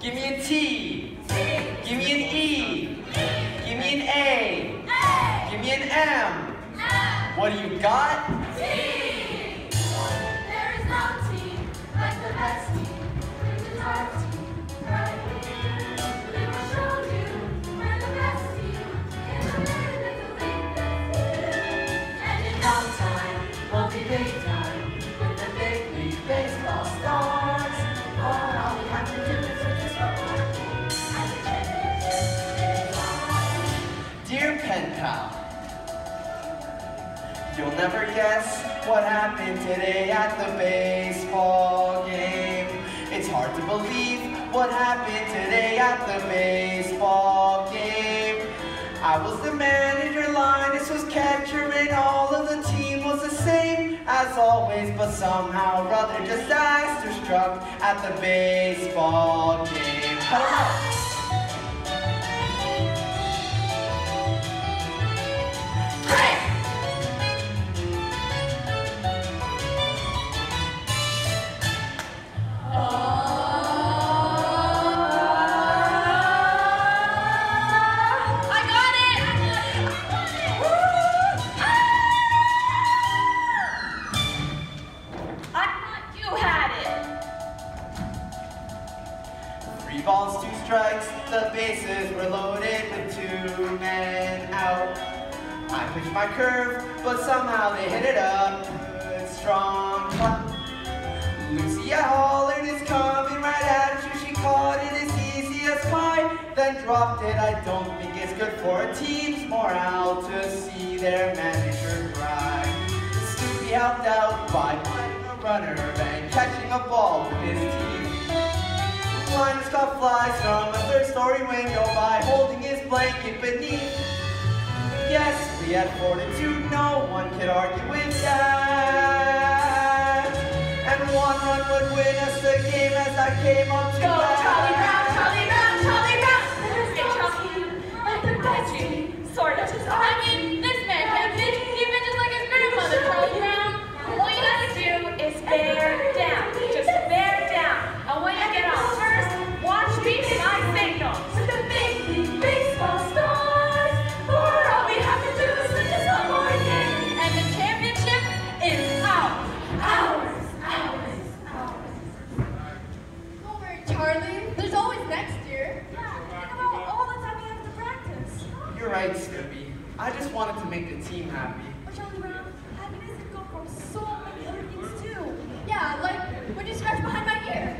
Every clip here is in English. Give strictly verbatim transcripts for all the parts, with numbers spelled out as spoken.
Give me a T. Give me an E. Give me an A. Give me an M. What do you got? There is no team like the best team, which is our team right here. We will show you we're the best team in the land of the league. And in no time, we'll be big time with the big league baseball stars. All we have to do is just go and the championship is ours. Dear pen pal, you'll never guess what happened today at the baseball game. It's hard to believe what happened today at the baseball game. I was the manager, Linus was catcher, and all of the team was the same as always, but somehow or other disaster struck at the baseball game. I don't know. Three balls, two strikes, the bases were loaded with two men out. I pitched my curve, but somehow they hit it up. Good, strong cut. Lucia hollered, it's coming right at you. She caught it as easy as pie, then dropped it. I don't think it's good for a team's morale to see their manager cry. Snoopy helped out by finding a runner and catching a ball with his teeth. Linus caught flies from a third-story window by holding his blanket beneath. Yes, we had fortitude, no one could argue with that. And one run would win us the game as I came up to Go, bat. Charlie Brown, Charlie Brown, Charlie Brown! There's no team like the best team, sort of. I mean, this man can't pitch, he pitches like his grandmother, Charlie Brown. All you gotta do is bear down, just bear down. And when you get on first, watch me my signal. With the big league baseball stars, for all we have to do is win just one more game. And the championship is ours, ours, ours, ours. Don't worry, Charlie. There's always next year. Yeah, think about all the time we have to practice. You're right, Snoopy. I just wanted to make the team happy. But Charlie Brown, happiness can go from so many other things too. Yeah, like when you scratch behind my ear.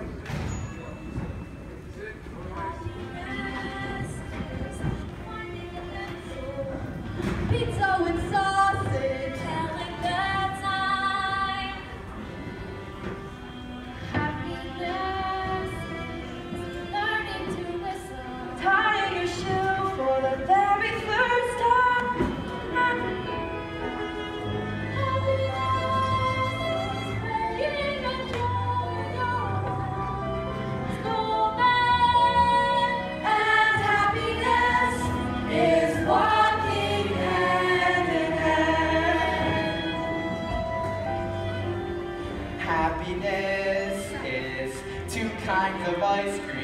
Pizza with sausage, telling the time. Happiness is learning to listen. Tying your shoe for the very first time. Happiness is playing a joy snowman. And happiness is walking hand in hand. Happiness is two kinds of ice cream.